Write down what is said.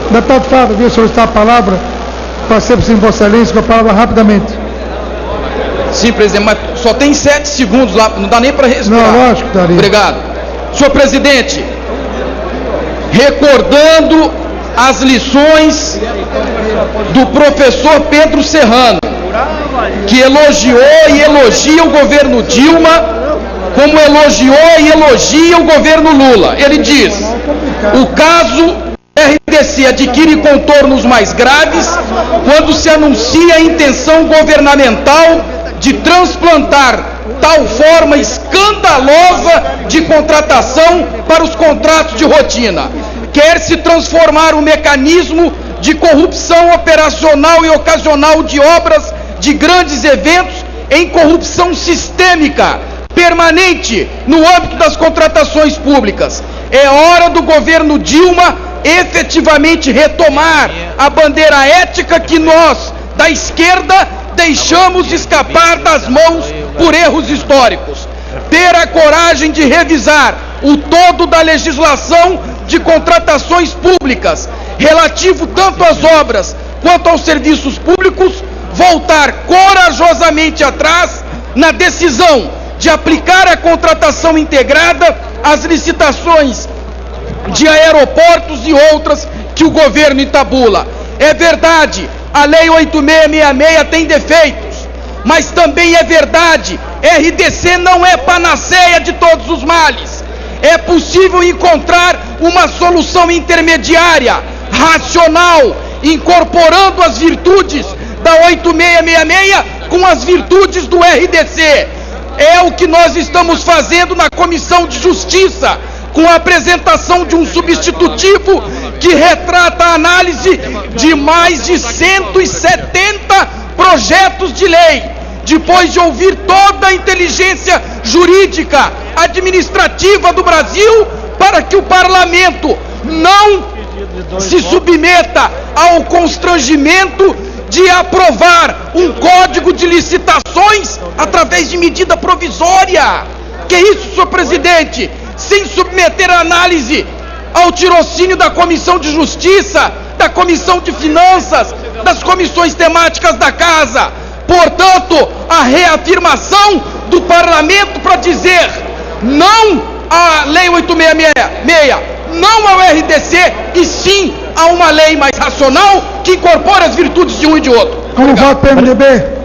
Deputado Fábio, eu solicitar a palavra para ser sem Vossa Excelência com a palavra rapidamente. Sim, presidente, mas só tem 7 segundos lá, não dá nem para respirar. Não, lógico que daria. Obrigado. Senhor presidente, recordando as lições do professor Pedro Serrano, que elogiou e elogia o governo Dilma, como elogiou e elogia o governo Lula. Ele diz: o caso RDC adquire contornos mais graves quando se anuncia a intenção governamental de transplantar tal forma escandalosa de contratação para os contratos de rotina. Quer-se transformar o mecanismo de corrupção operacional e ocasional de obras de grandes eventos em corrupção sistêmica, permanente no âmbito das contratações públicas. É hora do governo Dilma efetivamente retomar a bandeira ética que nós, da esquerda, deixamos escapar das mãos por erros históricos. Ter a coragem de revisar o todo da legislação de contratações públicas, relativo tanto às obras quanto aos serviços públicos, voltar corajosamente atrás na decisão de aplicar a contratação integrada às licitações de aeroportos e outras que o governo entabula. É verdade, a Lei 8666 tem defeitos, mas também é verdade, RDC não é panaceia de todos os males. É possível encontrar uma solução intermediária, racional, incorporando as virtudes da 8666 com as virtudes do RDC. É o que nós estamos fazendo na Comissão de Justiça, com a apresentação de um substitutivo que retrata a análise de mais de 170 projetos de lei, depois de ouvir toda a inteligência jurídica, administrativa do Brasil, para que o parlamento não se submeta ao constrangimento de aprovar um código de licitações através de medida provisória. Que isso, senhor presidente? Sem submeter a análise ao tirocínio da Comissão de Justiça, da Comissão de Finanças, das comissões temáticas da Casa. Portanto, a reafirmação do parlamento para dizer não à Lei 8666, não ao RDC, e sim a uma lei mais racional que incorpora as virtudes de um e de outro. Como voto PMDB?